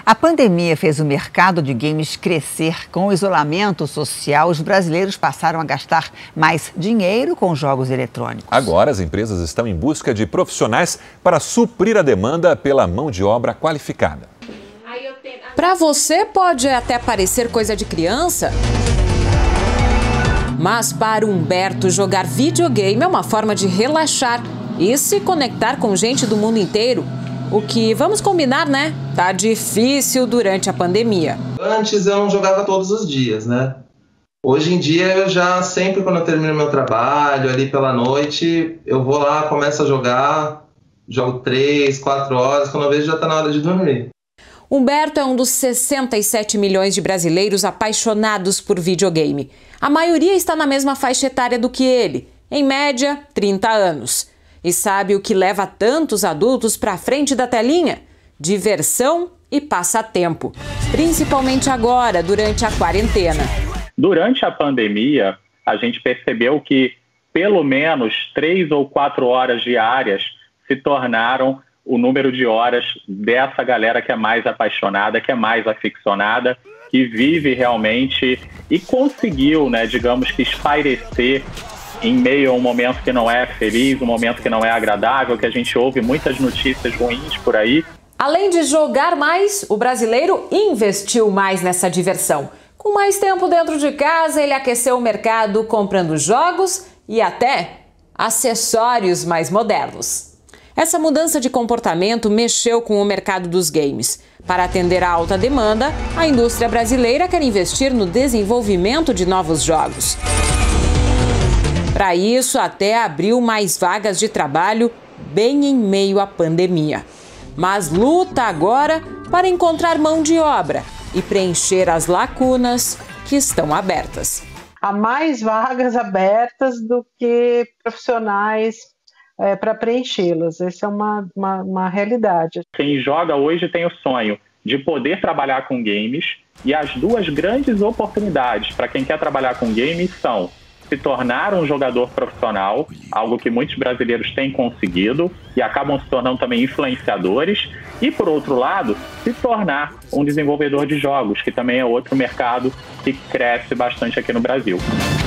A pandemia fez o mercado de games crescer. Com o isolamento social, os brasileiros passaram a gastar mais dinheiro com jogos eletrônicos. Agora, as empresas estão em busca de profissionais para suprir a demanda pela mão de obra qualificada. Para você pode até parecer coisa de criança, mas para Humberto, jogar videogame é uma forma de relaxar e se conectar com gente do mundo inteiro. O que, vamos combinar, né? Tá difícil durante a pandemia. Antes eu não jogava todos os dias, né? Hoje em dia eu já, sempre quando eu termino meu trabalho, ali pela noite, eu vou lá, começo a jogar, jogo 3, 4 horas, quando eu vejo já tá na hora de dormir. Humberto é um dos 67 milhões de brasileiros apaixonados por videogame. A maioria está na mesma faixa etária do que ele, em média, 30 anos. E sabe o que leva tantos adultos para a frente da telinha? Diversão e passatempo, principalmente agora, durante a quarentena. Durante a pandemia, a gente percebeu que pelo menos 3 ou 4 horas diárias se tornaram o número de horas dessa galera que é mais apaixonada, que é mais aficionada, que vive realmente e conseguiu, né, digamos que espairecer em meio a um momento que não é feliz, um momento que não é agradável, que a gente ouve muitas notícias ruins por aí. Além de jogar mais, o brasileiro investiu mais nessa diversão. Com mais tempo dentro de casa, ele aqueceu o mercado comprando jogos e até acessórios mais modernos. Essa mudança de comportamento mexeu com o mercado dos games. Para atender à alta demanda, a indústria brasileira quer investir no desenvolvimento de novos jogos. Para isso, até abriu mais vagas de trabalho bem em meio à pandemia. Mas luta agora para encontrar mão de obra e preencher as lacunas que estão abertas. Há mais vagas abertas do que profissionais para preenchê-las. Essa é uma realidade. Quem joga hoje tem o sonho de poder trabalhar com games, e as duas grandes oportunidades para quem quer trabalhar com games são se tornar um jogador profissional, algo que muitos brasileiros têm conseguido e acabam se tornando também influenciadores, e por outro lado, se tornar um desenvolvedor de jogos, que também é outro mercado que cresce bastante aqui no Brasil.